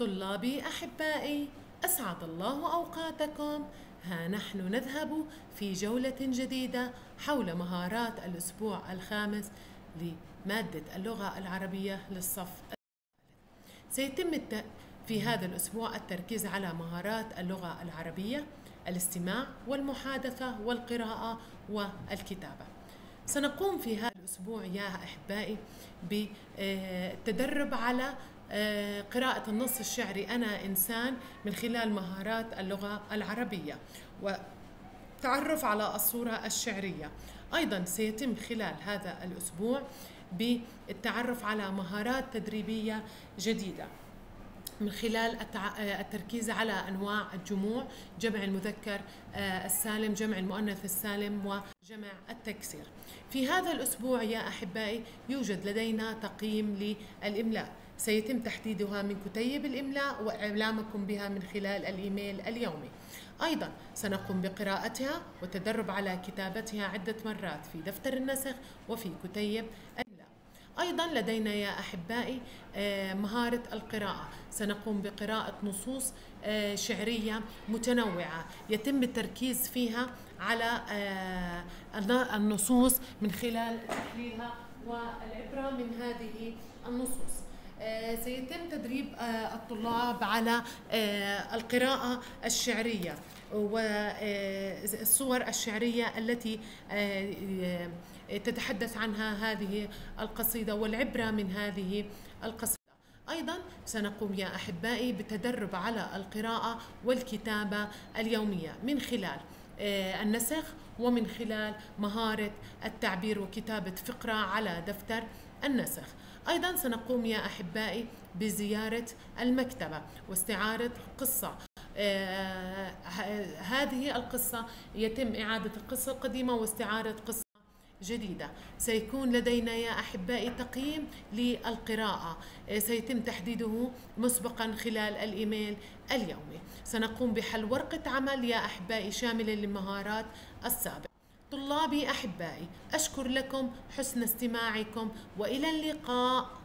طلابي أحبائي، أسعد الله أوقاتكم. ها نحن نذهب في جولة جديدة حول مهارات الأسبوع الخامس لمادة اللغة العربية للصف. سيتم في هذا الأسبوع التركيز على مهارات اللغة العربية، الاستماع والمحادثة والقراءة والكتابة. سنقوم في هذا الأسبوع يا أحبائي بالتدرب على قراءة النص الشعري أنا إنسان من خلال مهارات اللغة العربية وتعرف على الصورة الشعرية. أيضا سيتم خلال هذا الأسبوع بالتعرف على مهارات تدريبية جديدة من خلال التركيز على أنواع الجموع، جمع المذكر السالم، جمع المؤنث السالم، وجمع التكسير. في هذا الأسبوع يا أحبائي يوجد لدينا تقييم للإملاء، سيتم تحديدها من كتيب الإملاء وإعلامكم بها من خلال الإيميل اليومي. أيضا سنقوم بقراءتها والتدرب على كتابتها عدة مرات في دفتر النسخ وفي كتيب الإملاء. أيضا لدينا يا أحبائي مهارة القراءة، سنقوم بقراءة نصوص شعرية متنوعة يتم التركيز فيها على النصوص من خلال تحليلها والعبرة من هذه النصوص. سيتم تدريب الطلاب على القراءة الشعرية والصور الشعرية التي تتحدث عنها هذه القصيدة والعبرة من هذه القصيدة. أيضا سنقوم يا أحبائي بالتدرب على القراءة والكتابة اليومية من خلال النسخ ومن خلال مهارة التعبير وكتابة فقرة على دفتر النسخ. أيضا سنقوم يا أحبائي بزيارة المكتبة واستعارة قصة. هذه القصة يتم إعادة القصة القديمة واستعارة قصة جديدة. سيكون لدينا يا أحبائي تقييم للقراءة سيتم تحديده مسبقا خلال الإيميل اليومي. سنقوم بحل ورقة عمل يا أحبائي شاملة للمهارات السابقة. طلابي أحبائي، أشكر لكم حسن استماعكم وإلى اللقاء.